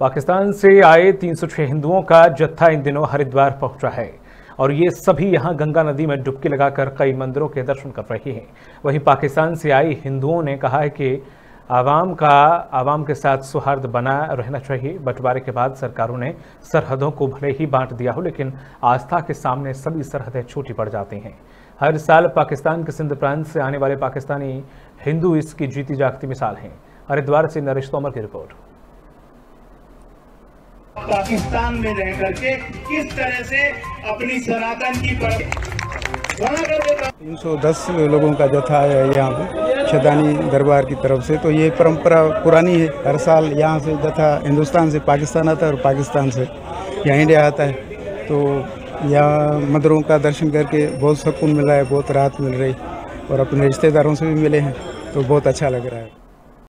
पाकिस्तान से आए 306 हिंदुओं का जत्था इन दिनों हरिद्वार पहुंचा है और ये सभी यहां गंगा नदी में डुबकी लगाकर कई मंदिरों के दर्शन कर रहे हैं। वहीं पाकिस्तान से आए हिंदुओं ने कहा है कि आवाम के साथ सौहार्द बना रहना चाहिए। बंटवारे के बाद सरकारों ने सरहदों को भले ही बांट दिया हो, लेकिन आस्था के सामने सभी सरहदें छोटी पड़ जाती हैं। हर साल पाकिस्तान के सिंध प्रांत से आने वाले पाकिस्तानी हिंदू इसकी जीती जागती मिसाल हैं। हरिद्वार से नरेश तोमर की रिपोर्ट। पाकिस्तान में रह करके किस तरह से अपनी सनातन की 310 लोगों का जत्था है यहाँ पे शैतानी दरबार की तरफ से। तो ये परंपरा पुरानी है। हर साल यहाँ से जत्था हिंदुस्तान से पाकिस्तान आता है और पाकिस्तान से यहाँ इंडिया आता है। तो यहाँ मंदिरों का दर्शन करके बहुत सुकून मिला है, बहुत राहत मिल रही और अपने रिश्तेदारों से भी मिले हैं तो बहुत अच्छा लग रहा है।